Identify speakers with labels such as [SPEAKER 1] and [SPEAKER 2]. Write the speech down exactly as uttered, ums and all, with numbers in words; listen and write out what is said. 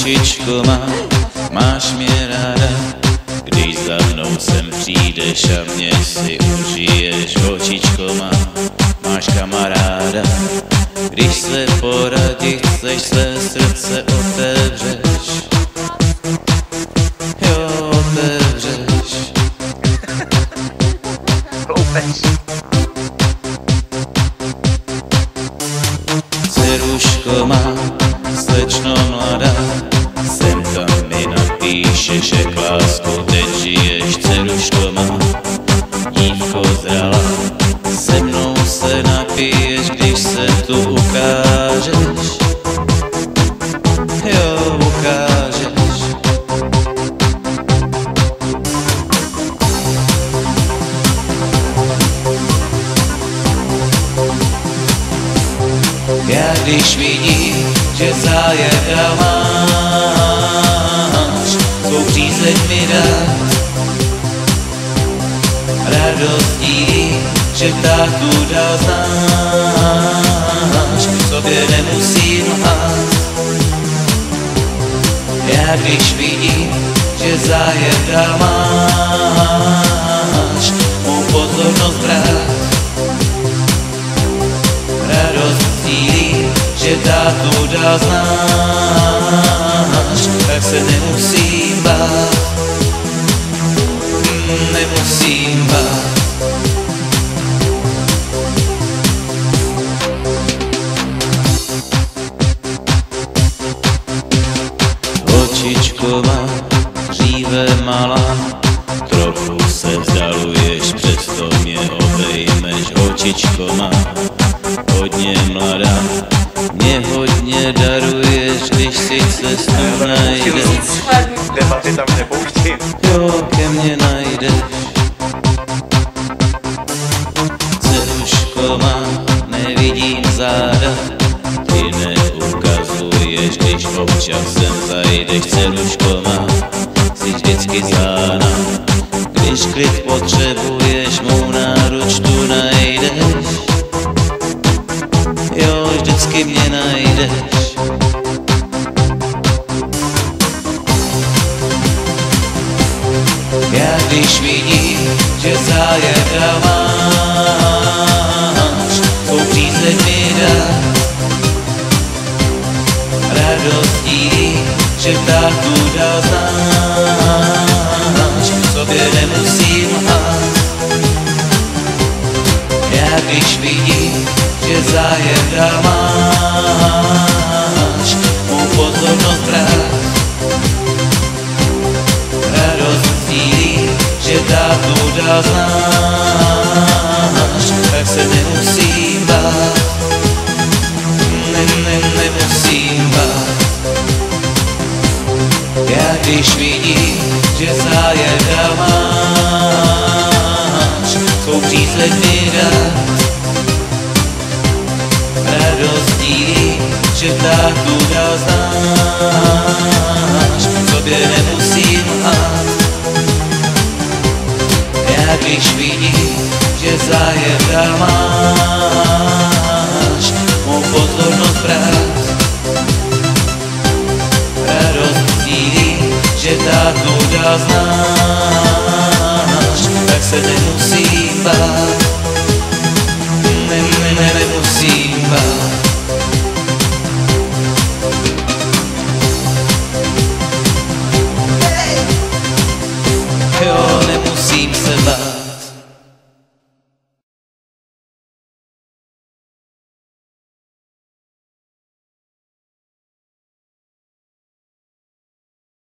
[SPEAKER 1] Holčičko má, máš mě ráda, když za mnou sem přijdeš a mě si užiješ. Holčičko má, máš kamaráda, když se poradit chceš, své srdce otevřeš. Jo, otevřeš. Dceruško má, slečno mladá, sem tam mi napíšeš, jak láskou teď žiješ. Dceruško má, dívko zralá, se mnou se napiješ, když se tu ukážeš. Jo, ukážeš. Já když vidím, že zájem dál máš, svou přízeň mi dát, radost dílí, že tátu dál znáš, sobě nemusím lhát. Já když vidím, že zájem dál máš, mou pozornost brát, radost dílí, že tátu dál znáš, tak se nemusím bát, nemusím bát. Holčičko má, dříve malá, trochu se vzdaluješ, přesto mě obejmeš. Holčičko má, hodně mladá, mě hodně daruješ, když si cestu najdeš.
[SPEAKER 2] Debaty tam nepouštím.
[SPEAKER 1] Jo, ke mně najdeš. Dceruško má, nevidím záda, ty neukazuješ, když občas sem zajdeš. Dceruško má, jsi vždycky zána, když klid potřebuješ, mou náruč tu najdeš. Jo, vždycky mě najdeš. Já když vidím, že zájem dál máš, svou přízeň mi dát, radost dílí, že tátu dál znáš, sobě nemusím lhát. Já když vidím, že zájem dál máš, mou pozornost brát, radost dílí, že tátu dál znáš, tak se nemusím bát, ne, ne, nemusím bát. Já když vidím, že zájem dál máš, svou přízeň mi dát, radost dílí, že tátu dál znáš, sobě nemusím lhát. Já když vidím, že zájem dál máš, mou pozornost brát, radost dílí, že tátu dál znáš,